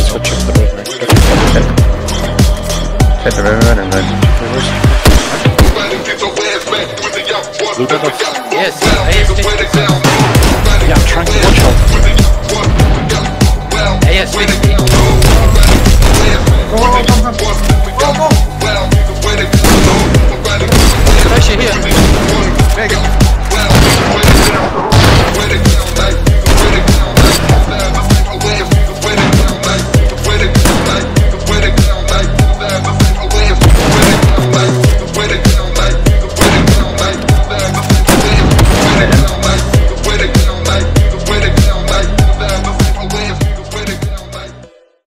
switch off the road, mate. Hit the river and then reverse. Yes, yeah, I'm trying to watch out. yes, 50. Oh,